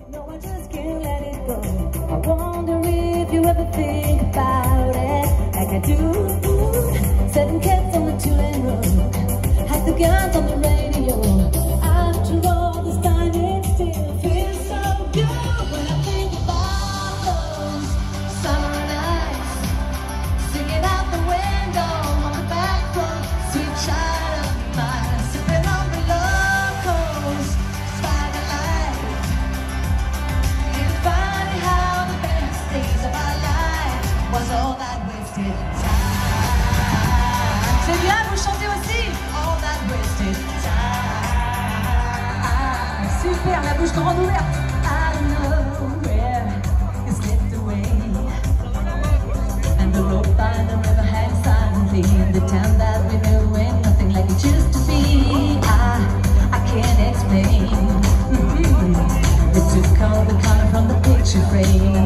No, I just can't let it go. I wonder if you ever think about it like I do. 7 cats on the 2-lane road, had the guns on the radio. After all this time, it still feels so good when I think about those summer nights, singing out the window on the back road, sweet child of mine, sipping on the locals by the light. It's funny how the best days of our life was all that wasted time. C'est bien, vous chantez aussi all that wasted time. Super, la bouche grande ouverte. I don't know where it slipped away, and the road by the river hangs silently in the town that we knew ain't nothing like it used to be. I can't explain. It took all the color from the picture frame.